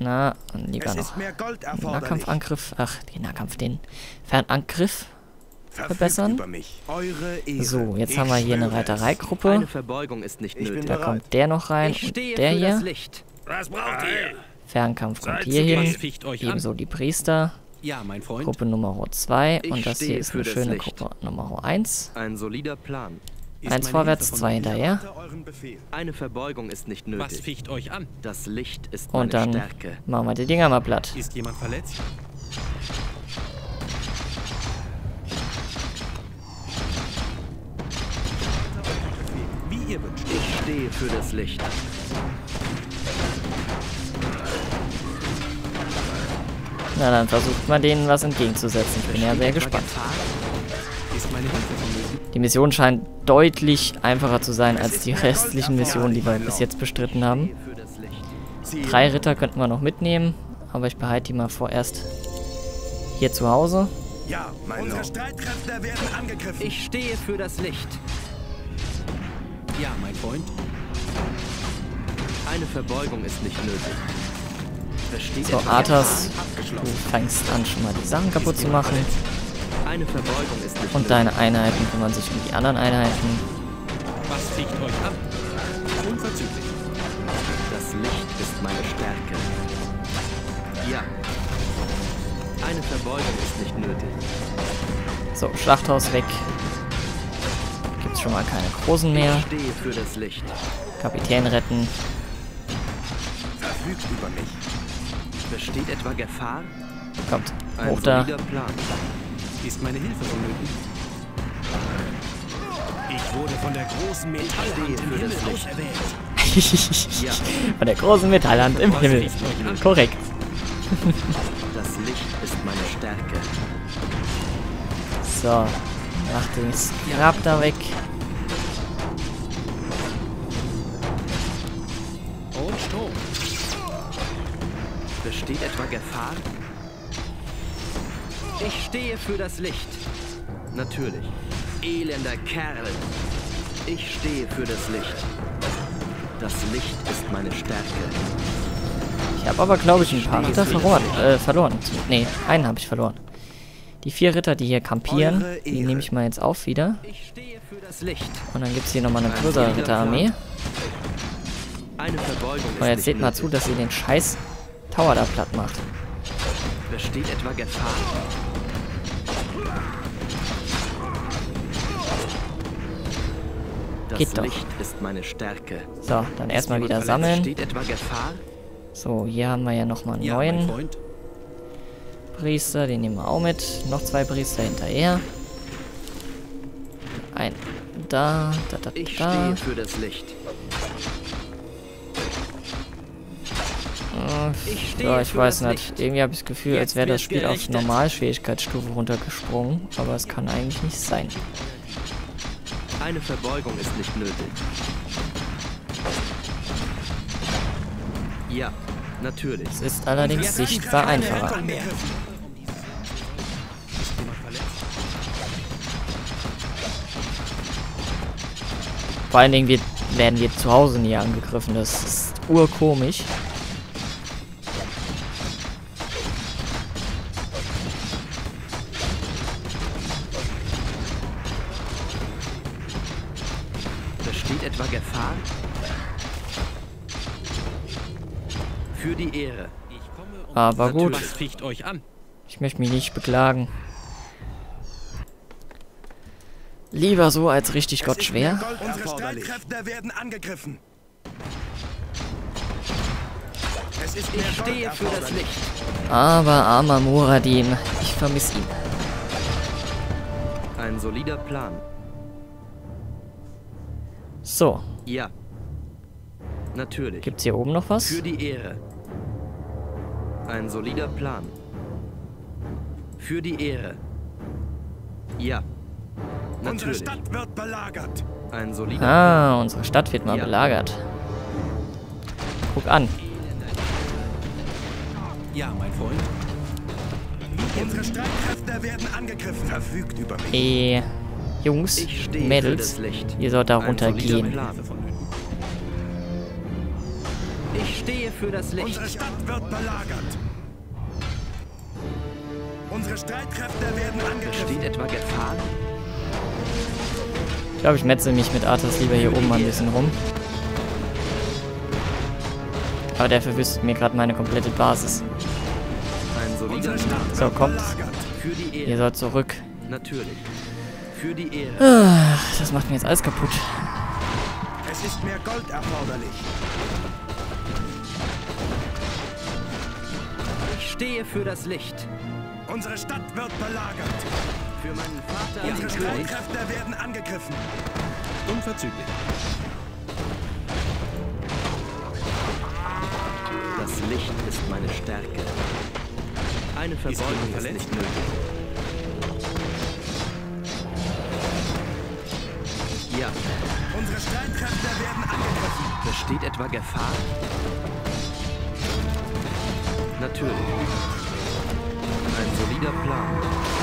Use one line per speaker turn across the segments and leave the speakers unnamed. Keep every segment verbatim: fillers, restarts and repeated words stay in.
Na, lieber noch Nahkampfangriff. Ach, den Nahkampf, den Fernangriff verbessern. So, jetzt haben wir hier eine Reitereigruppe. Da kommt der noch rein und der hier. Fernkampf kommt hier hin. Ebenso die Priester. Gruppe Nummer zwei. Und das hier ist eine schöne Gruppe Nummer eins.
Ein solider Plan.
Eins vorwärts, zwei hinterher.
Eine Verbeugung ist nicht nötig. Was ficht euch an? Das Licht ist meine
Und dann
Stärke.
machen wir die Dinger mal platt.
Ist jemand verletzt?
Wie ihr wünscht. Ich stehe für das Licht.
Na, dann versucht man denen was entgegenzusetzen. Ich bin ja sehr gespannt. Die Mission scheint deutlich einfacher zu sein als die restlichen Missionen, die wir bis jetzt bestritten haben. Drei Ritter könnten wir noch mitnehmen, aber ich behalte die mal vorerst hier zu Hause.
Ja, unsere Streitkräfte werden angegriffen.
Ich stehe für das Licht.
Ja, mein Freund.
Eine Verbeugung ist nicht nötig. Versteht
So, Arthas, du fängst an, schon mal die Sachen kaputt zu machen.
Eine Verbeugung ist nicht
Und deine Einheiten kümmern sich um die anderen Einheiten.
Was ficht euch an? Unverzüglich.
Das Licht ist meine Stärke. Ja. Eine Verbeugung ist nicht nötig.
So, Schlachthaus weg. Gibt's schon mal keine großen mehr.
Ich stehe für das Licht.
Kapitän retten.
Verfügt über mich.
Besteht etwa Gefahr?
Kommt,
Ein
hoch da.
solider Plan.
Ist meine Hilfe vonnöten?
Ich wurde von der großen Metallhand im Himmel auserwählt.
Von der großen Metallhand im Himmel. Korrekt.
Das Licht ist meine Stärke.
So, mach das Grab da weg.
Und Strom.
Besteht etwa Gefahr? Ich stehe für das Licht. Natürlich. Elender Kerl. Ich stehe für das Licht. Das Licht ist meine Stärke.
Ich habe aber, glaube ich, ein paar Ritter verloren. Äh, verloren. Nee, einen habe ich verloren. Die vier Ritter, die hier kampieren, die nehme ich mal jetzt auf wieder.
Ich stehe für das Licht.
Und dann gibt es hier nochmal eine größere Ritterarmee.
Eine Verbeugung ist
Und jetzt
nicht
seht mal
nötig.
zu, dass ihr den scheiß Tower da platt macht.
Besteht etwa Gefahr? Das
Geht doch.
Licht ist meine Stärke.
So, dann erstmal wieder sammeln.
Besteht etwa Gefahr?
So, hier haben wir ja nochmal einen
Ja, mein
neuen
Freund.
Priester. Den nehmen wir auch mit. Noch zwei Priester hinterher. Ein da, da, da,
Ich
da.
stehe für das Licht. Ich stehe
Ja, ich
für
weiß
das
nicht.
Licht.
Irgendwie habe ich das Gefühl, als
Jetzt
wäre das
wird
Spiel auf
gerichtet.
Normalschwierigkeitsstufe runtergesprungen. Aber es kann eigentlich nicht sein.
Eine Verbeugung ist nicht nötig. Ja, natürlich.
Es ist allerdings sichtbar einfacher. Vor allen Dingen wird, werden wir zu Hause nie angegriffen. Das ist urkomisch.
Besteht etwa Gefahr? Für die Ehre.
Ich komme und
Aber gut,
was ficht euch an?
ich möchte mich nicht beklagen. Lieber so als richtig Gott schwer.
Unsere Streitkräfte werden angegriffen. Es ist mehr
Ich
Gold
stehe für das
erforderlich.
Licht.
Aber armer Muradin, ich vermisse ihn.
Ein solider Plan.
So,
Ja. Natürlich.
gibt's hier oben noch was?
Für die Ehre. Ein solider Plan. Für die Ehre. Ja.
Unsere
Natürlich.
Stadt wird belagert.
Ein solider
Ah, unsere Stadt wird mal
Ja.
belagert. Guck an.
Ja, mein Freund.
Unsere Streitkräfte werden angegriffen. Verfügt über mich.
Eh, Jungs,
Ich stehe für
Mädels,
das Licht.
ihr sollt da
Ein solider
runtergehen.
Plan.
Hilfe vonnöten.
Ich stehe für das Licht.
Unsere Stadt wird belagert. Unsere Streitkräfte werden angegriffen.
Besteht etwa Gefahr?
Ich glaube, ich metze mich mit Arthas lieber hier oben mal ein bisschen rum. Aber der verwüstet mir gerade meine komplette Basis.
Ein solider
So, kommt.
Für die Ehre.
Ihr sollt zurück.
Natürlich. Für die Ehre.
Ach, das macht mir jetzt alles kaputt.
Es ist mehr Gold erforderlich.
Ich stehe für das Licht.
Unsere Stadt wird belagert.
Für meinen Vater.
Unsere
den König.
Streitkräfte werden angegriffen.
Unverzüglich.
Das Licht ist meine Stärke. Eine Verbeugung ist nicht nötig. Ja.
Unsere Streitkräfte werden angegriffen.
Besteht etwa Gefahr? Natürlich. Ein solider Plan.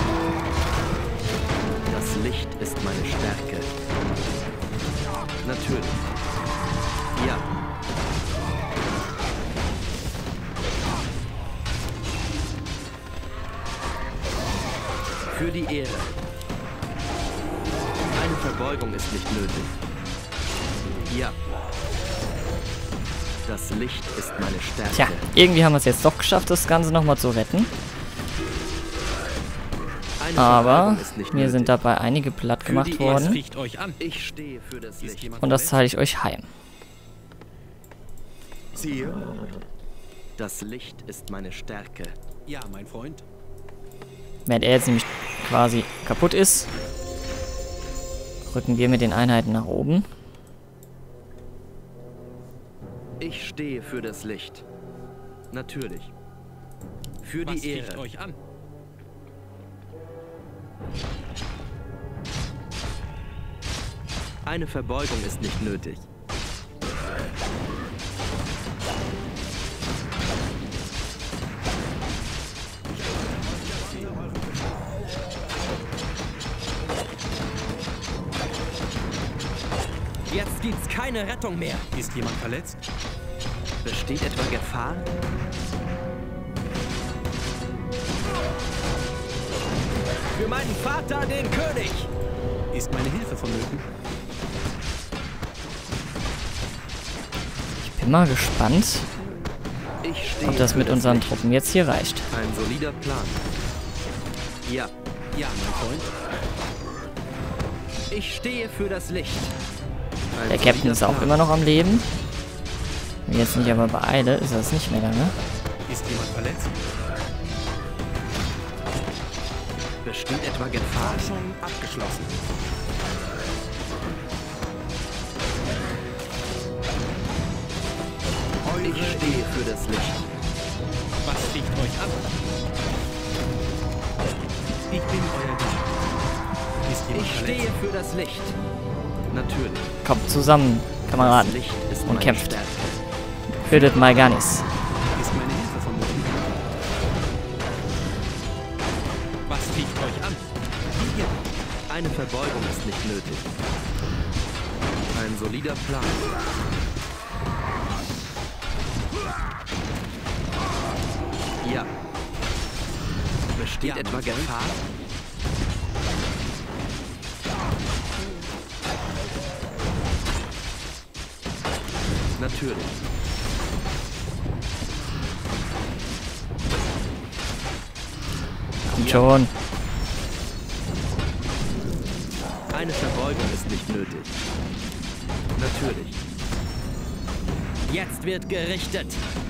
Das Licht ist meine Stärke. Natürlich. Ja. Für die Ehre. Eine Verbeugung ist nicht nötig. Ja. Das Licht ist meine Stärke.
Tja, irgendwie haben wir es jetzt doch geschafft, das Ganze nochmal zu retten.
Eine
Aber
Verbeugung ist nicht
mir
nötig.
sind dabei einige platt
Für die
gemacht
Ehre.
worden.
Ficht euch an.
Ich stehe für das
Ist
Licht.
jemand
Und das
verletzt?
teile ich euch heim.
Siehe,
Das Licht ist meine Stärke.
Ja, mein Freund.
Während er jetzt nämlich quasi kaputt ist, rücken wir mit den Einheiten nach oben.
Ich stehe für das Licht. Natürlich. Für
Was
die
ficht
Ehre.
euch an?
Eine Verbeugung ist nicht nötig. Jetzt gibt's keine Rettung mehr.
Ist jemand verletzt?
Besteht etwa Gefahr? Für meinen Vater, den König!
Ist meine Hilfe vonnöten?
Ich bin mal gespannt,
Ich stehe
ob das
für
mit unseren
Licht.
Truppen jetzt hier reicht.
Ein solider Plan. Ja,
Ja, mein Freund.
ich stehe für das Licht. Ein
Der Captain
solider
ist auch
Plan.
immer noch am Leben. Wenn ich jetzt nicht aber beeile, ist das nicht mehr lange.
Ist jemand verletzt?
Besteht etwa Gefahr?
Forschung abgeschlossen.
Ich stehe für das Licht.
Was ficht euch an? Ich bin euer Diener. Ist jemand
Ich
verletzt?
stehe für das Licht. Natürlich.
Kommt zusammen,
Das
Kameraden,
Licht ist
und
meine
kämpft.
Stärke.
Tötet Mal'Ganis.
Ist meine Hilfe vonnöten? Was ficht euch an?
Eine Verbeugung ist nicht nötig. Ein solider Plan. Ja. Besteht
Ja,
etwa
mein Freund.
Gefahr? Natürlich.
Kommt schon.
Eine Verbeugung ist nicht nötig. Natürlich. Jetzt wird gerichtet.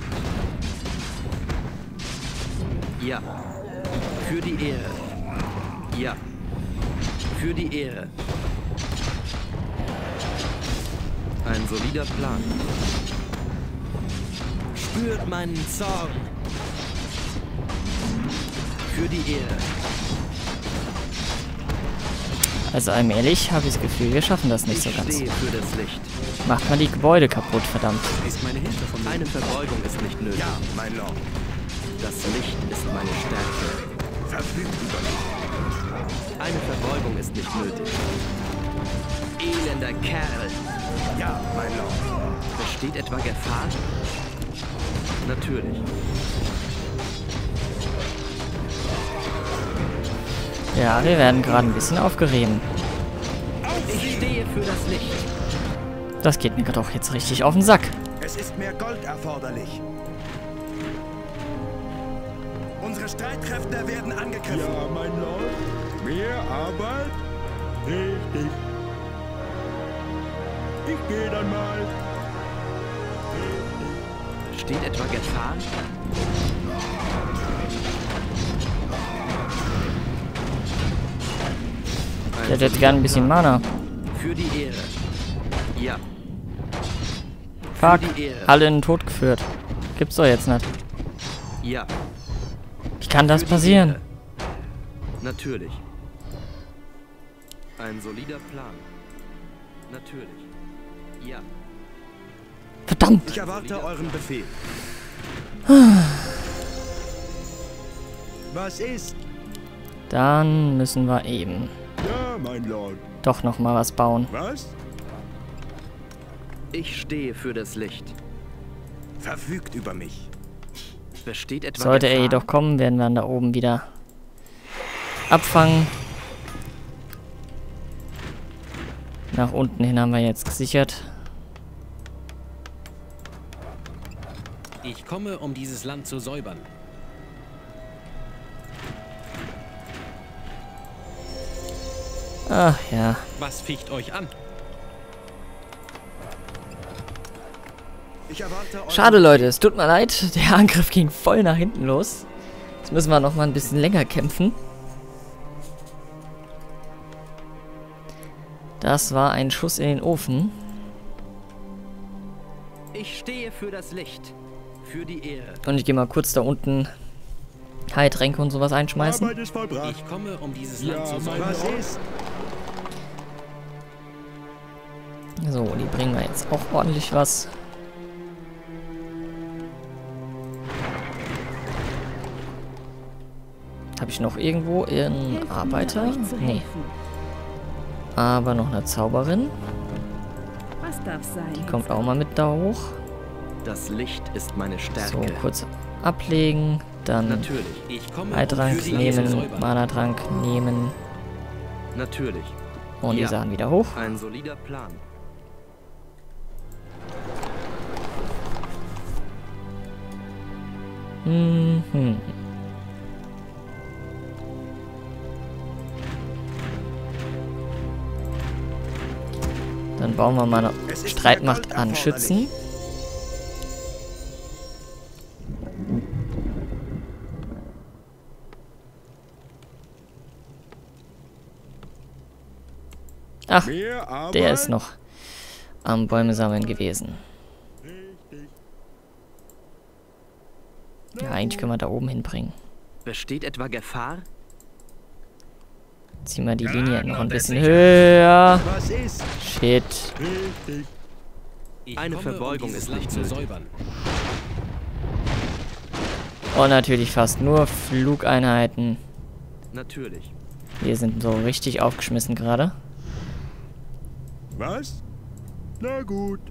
Ja. Für die Ehre. Ja. Für die Ehre. Ein solider Plan. Spürt meinen Zorn. Für die Ehre.
Also allmählich habe ich das Gefühl, wir schaffen das nicht so
Ich
ganz.
stehe für das Licht.
Macht mal die Gebäude kaputt, verdammt.
Ist meine Hilfe vonnöten?
Eine Verbeugung ist nicht nötig.
Ja, mein Lord.
Das Licht ist meine Stärke.
Verfügt über mich.
Eine Verbeugung ist nicht nötig. Elender Kerl.
Ja, mein Lord.
Besteht etwa Gefahr? Natürlich.
Ja, wir werden gerade ein bisschen aufgerieben.
Ich stehe für das Licht.
Das geht mir doch jetzt richtig auf den Sack.
Es ist mehr Gold erforderlich. Unsere Streitkräfte werden angegriffen. Ja, mein Lord. Mehr Arbeit? Richtig. Ich gehe dann mal.
Steht etwa Gefahr?
Ich hätte jetzt gern ein bisschen Mana.
Für die Ehre. Ja.
Fuck. Alle in den Tod geführt. Gibt's doch jetzt nicht.
Ja.
Wie kann das passieren?
Natürlich. Ein solider Plan. Natürlich. Ja.
Verdammt!
Ich erwarte euren Befehl. Was ist?
Dann müssen wir eben
Ja, mein Lord.
doch noch mal was bauen.
Was?
Ich stehe für das Licht.
Verfügt über mich.
Besteht etwa
Sollte er
Gefahr?
jedoch kommen, werden wir ihn da oben wieder abfangen. Nach unten hin haben wir jetzt gesichert.
Ich komme, um dieses Land zu säubern.
Ach ja.
Was ficht euch an?
Ich erwarte euren
Schade, Leute. Es tut mir leid. Der Angriff ging voll nach hinten los. Jetzt müssen wir noch mal ein bisschen länger kämpfen. Das war ein Schuss in den Ofen.
Ich stehe für das Licht. Für die Ehre.
Und ich gehe mal kurz da unten Heiltränke und sowas einschmeißen.
Arbeit ist vollbracht.
Ich komme, um dieses
Ja,
Land zu
mein
säubern.
Was ist?
So, die bringen wir jetzt auch ordentlich was. Habe ich noch irgendwo einen Arbeiter? Nee. Aber noch eine Zauberin.
Was darf sein?
Die kommt auch mal mit da hoch.
Das Licht ist meine
So,
Stärke.
kurz ablegen. Dann
Natürlich.
Ich komme, um
Heiltrank
für die Ehre zu
nehmen,
säubern.
Mana-Trank nehmen.
Natürlich.
Und die
Ja.
Sachen wieder hoch.
Ein solider Plan.
Mhm. Dann bauen wir mal eine
Es ist
Streitmacht
mehr Gold
an Schützen. Ach,
Mehr Arbeit?
der ist noch am Bäume sammeln gewesen. Ja, eigentlich können wir da oben hinbringen.
Besteht etwa Gefahr?
Ziehen wir die Linie noch ein bisschen höher.
Was ist?
Shit.
Richtig.
Ich
Eine
komme,
Verbeugung
um dieses
ist
Land
nicht
zu
nötig.
säubern.
Und natürlich fast nur Flugeinheiten.
Natürlich.
Wir sind so richtig aufgeschmissen gerade.
Was? Na gut.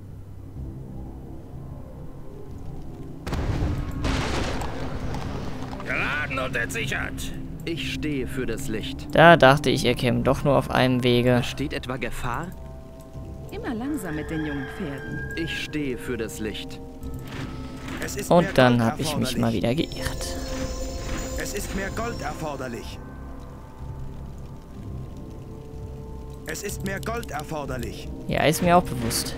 Geladen und entsichert.
Ich stehe für das Licht.
Da dachte ich, ihr käme doch nur auf einem Wege.
Besteht etwa Gefahr?
Immer langsam mit den jungen Pferden.
Ich stehe für das Licht.
Es ist mehr
Und dann
Gold
habe ich mich mal
erforderlich.
wieder geirrt.
Es ist mehr Gold erforderlich. Es ist mehr Gold erforderlich.
Ja, ist mir auch bewusst.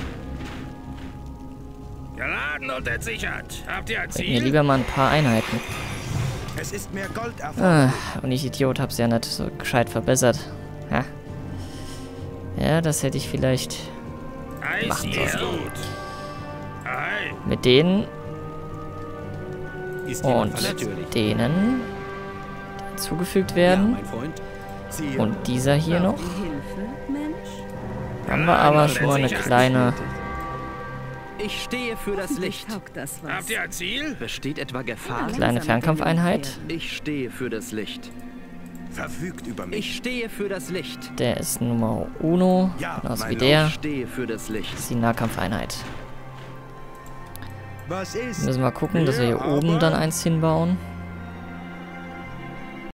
Geladen und entsichert. Habt ihr ein
Bringt mir
Ziel?
lieber mal ein paar Einheiten.
Es ist mehr Gold erforderlich.
Ah, und ich Idiot hab's ja nicht so gescheit verbessert. Ha. Ja, das hätte ich vielleicht
Eis
machen
ist
sollen.
gut. Ei.
mit denen
Ist jemand
und
verletzt?
denen die hinzugefügt
Ja,
werden.
mein Freund.
Ziel.
Und dieser hier noch.
Die Hilfe, Mensch?
Haben wir aber schon mal eine kleine...
Ich stehe für das Licht.
Taugt das was?
Habt ihr ein Ziel?
Besteht etwa Gefahr?
Kleine Fernkampfeinheit.
Ich stehe für das Licht.
Verfügt über mich.
Ich stehe für das Licht.
Der ist Nummer uno.
Ja,
Genauso
mein
wie der.
Ich stehe für das Licht.
Das ist die Nahkampfeinheit.
Was ist?
Müssen wir gucken, dass wir hier oben dann eins hinbauen.